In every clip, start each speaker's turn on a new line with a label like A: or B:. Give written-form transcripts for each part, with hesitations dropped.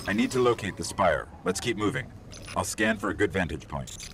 A: I need to locate the spire. Let's keep moving. I'll scan for a good vantage point.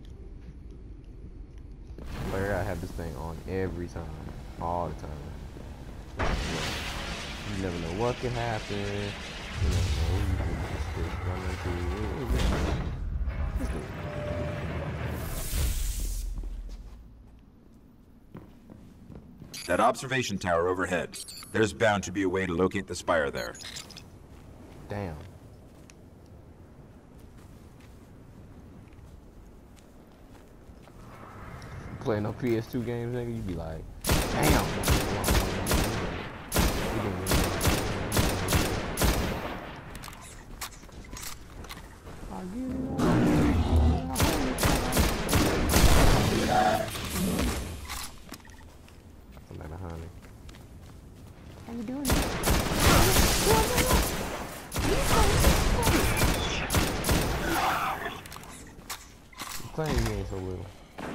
B: But I gotta have this thing on every time, all the time. You never know what could happen. You never know. You can just run into. Let's do it.
A: That observation tower overhead. There's bound to be a way to locate the spire there.
B: Damn. Playing no PS2 games, nigga, you be like, damn. Honey.
C: How you doing?
B: You playing games so little.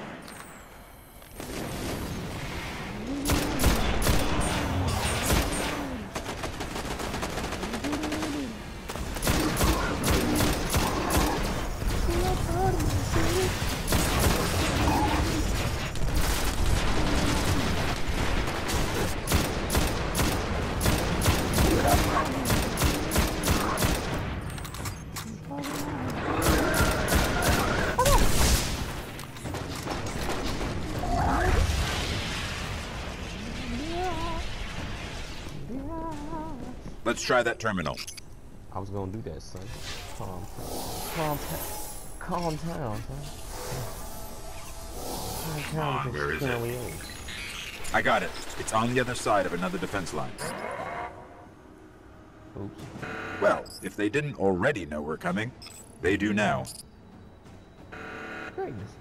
A: Let's try that terminal.
B: I was gonna do that, son. Calm down, son.
A: Where is it? I got it. It's on the other side of another defense line.
B: Oops.
A: Well, if they didn't already know we're coming, they do now.
B: Greatness.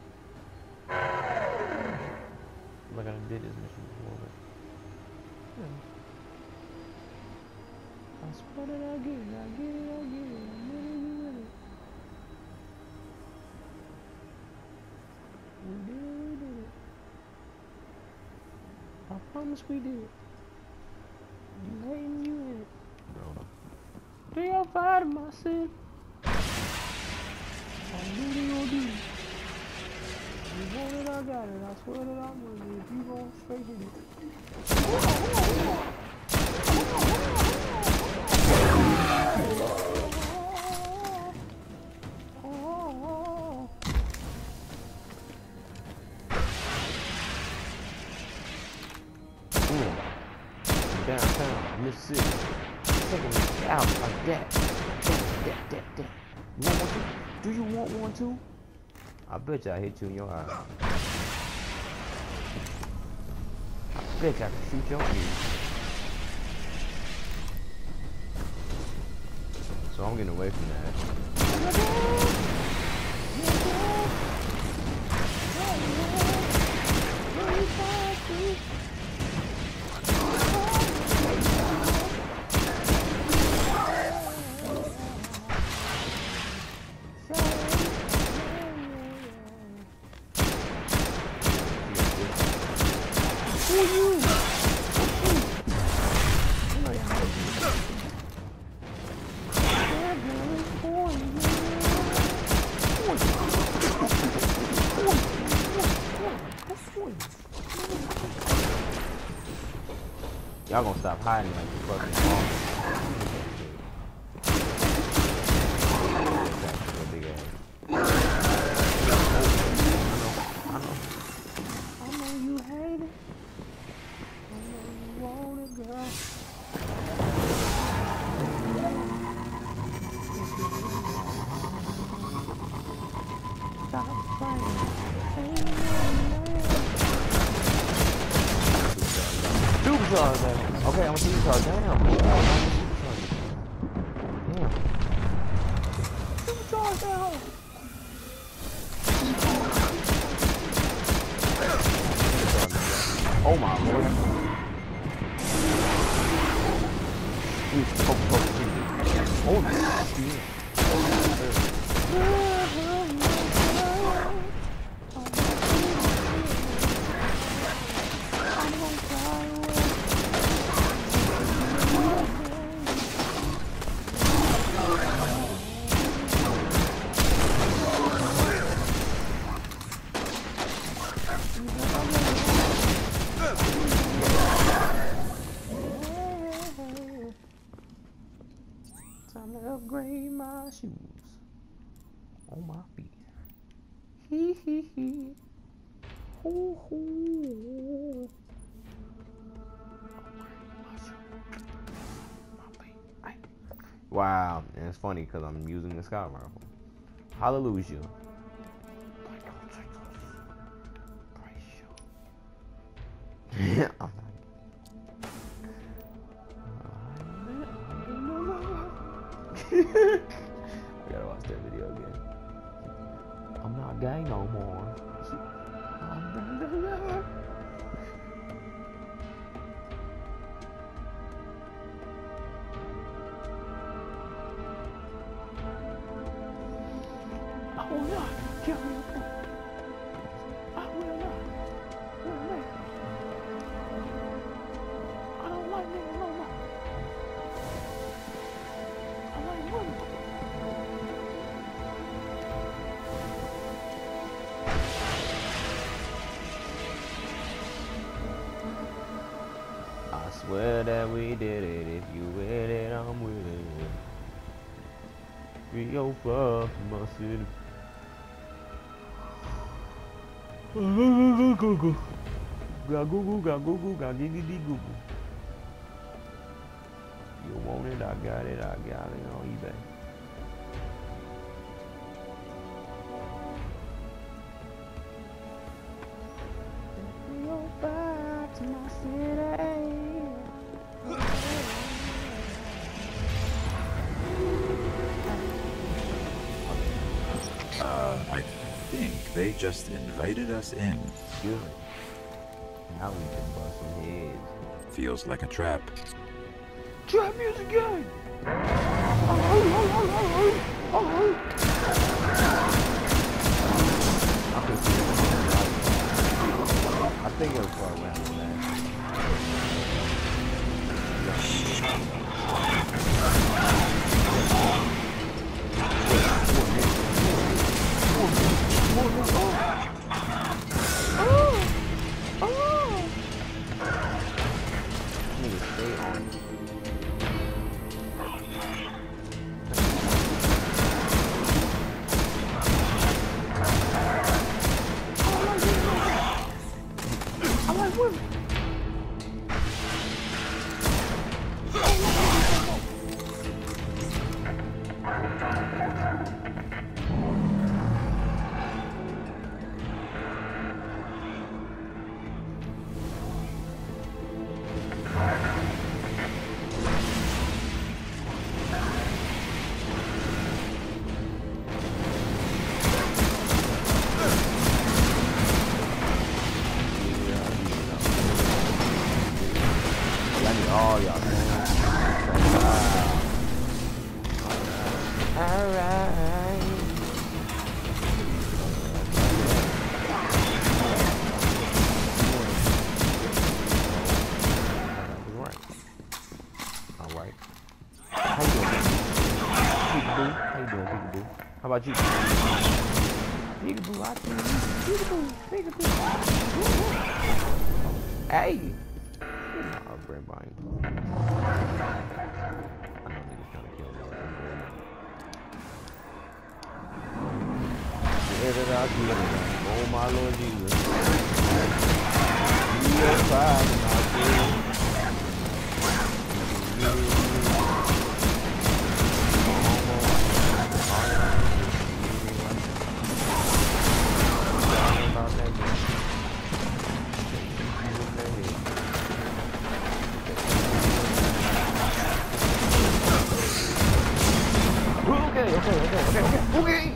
B: Like I did this mission before, but yeah. I swear that I get it, I get it, I get it, I'm with it. We did it. I promise we did it. You hating, you in it. Bro. 3 out of 5 of my sin. I knew they gonna do it. You want it, I got it. I swear that I'm with it. If you gon' straighten it. Downtown, Mississippi. Taking me out like that. That. You want one too? Do you want one too? I bet you I hit you in your eye. I bet you I can shoot your ear. So I'm getting away from that. Y'all gonna stop hiding like you fucking big ass. I know you hate it. I know you want it, girl. Stop fighting. Supercharge that. Okay, I'm a supercharge. Damn. Damn. Supercharge that hoe. Oh my lord. Oh my Time to upgrade my shoes on my feet. Hee hee hee. Hoo hoo. Wow, and it's funny because I'm using the sky rifle. Hallelujah. Yeah, I'm not. I gotta watch that video again. I'm not gay no more. I will not kill you. I will not. I don't like niggas no more. I like women. I swear that we did it. If you with it, I'm with it. 305 my city. Go go go. Got goo got giggity goo. You want it? I got it on eBay. To my city.
A: I think they just invited us in.
B: Good. Now we can bust some heads.
A: Feels like a trap.
B: Trap music gang! I think it was far around that. Nigga, stay on it. I like women. All y'all, man. Alright. Alright. How you doing, peekaboo? How you doing, peekaboo? How about you? Peekaboo, I see you. Peekaboo. Hey! Brand buying. I know niggas trying to kill me. Get it out, get it out. Oh my Lord Jesus. You are fine, my friend. Okay.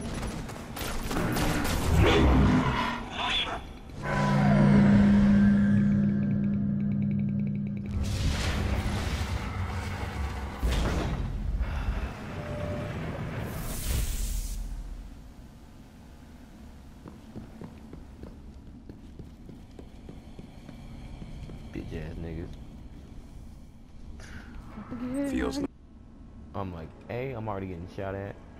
B: Bitch ass niggas.
A: Feels like
B: I'm like, hey, I'm already getting shot at.